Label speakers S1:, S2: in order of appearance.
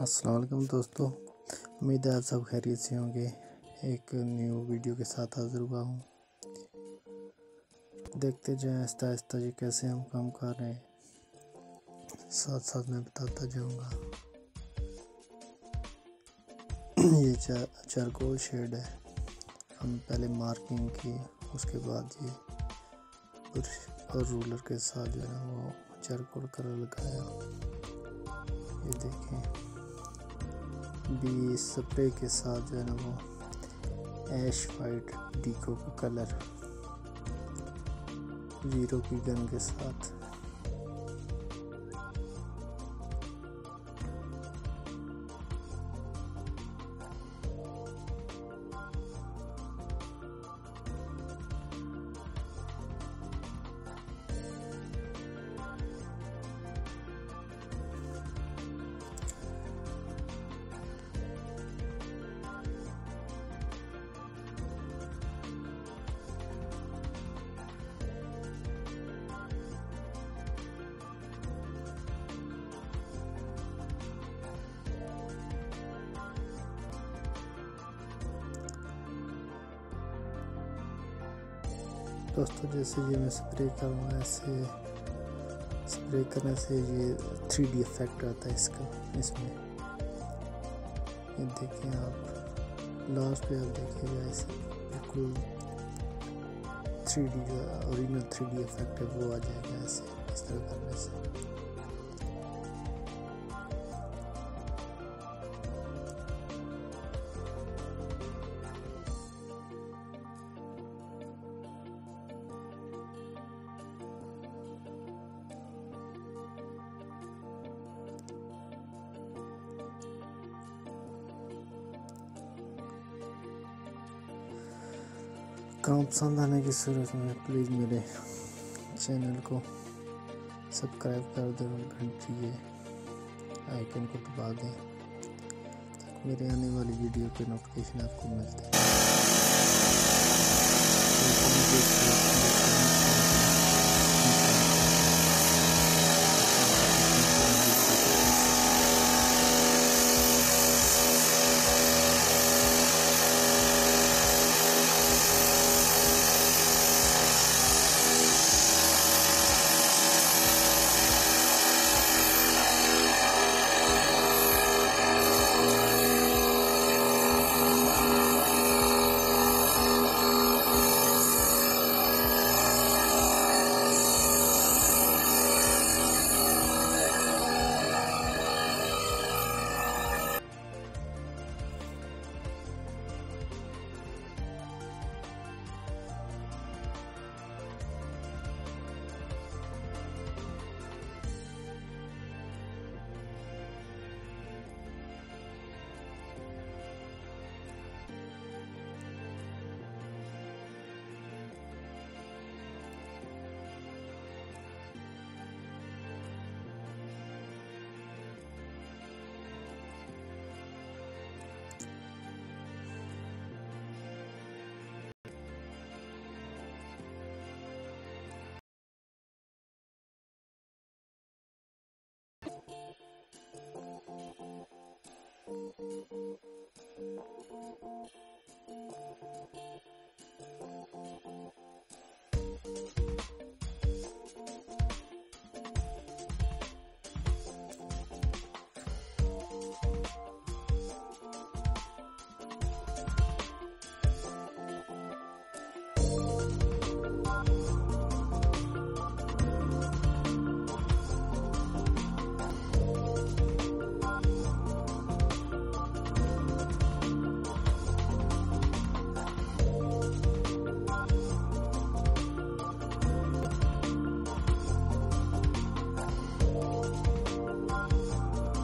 S1: अस्सलाम वालेकुम दोस्तों, उम्मीद है आप सब खैरियत से होंगे। एक न्यू वीडियो के साथ हाजिर हुआ हूँ। देखते जाएं आहिस्ता आहिस्ता जी कैसे हम काम कर रहे हैं, साथ साथ मैं बताता जाऊँगा। ये चारकोल शेड है। हम पहले मार्किंग की, उसके बाद ये ब्रश और रूलर के साथ जो है वो चारकोल कलर लगाया। ये देखें, बी स्प्रे के साथ जो है ना वो ऐश वाइट डीको का कलर जीरो की गन के साथ। दोस्तों जैसे ये मैं स्प्रे करूँगा, ऐसे स्प्रे करने से ये 3D इफेक्ट आता है इसमें। ये देखें आप लास्ट पे, आप देखिएगा ऐसे बिल्कुल 3D जो ओरिजिनल 3D इफेक्ट है वो आ जाएगा ऐसे, इस तरह करने से। काम पसंद आने की सूरत में प्लीज़ मेरे चैनल को सब्सक्राइब कर दें और घंटी के आइकन को दबा दें ताकि मेरे आने वाली वीडियो के नोटिफिकेशन आपको मिलते हैं।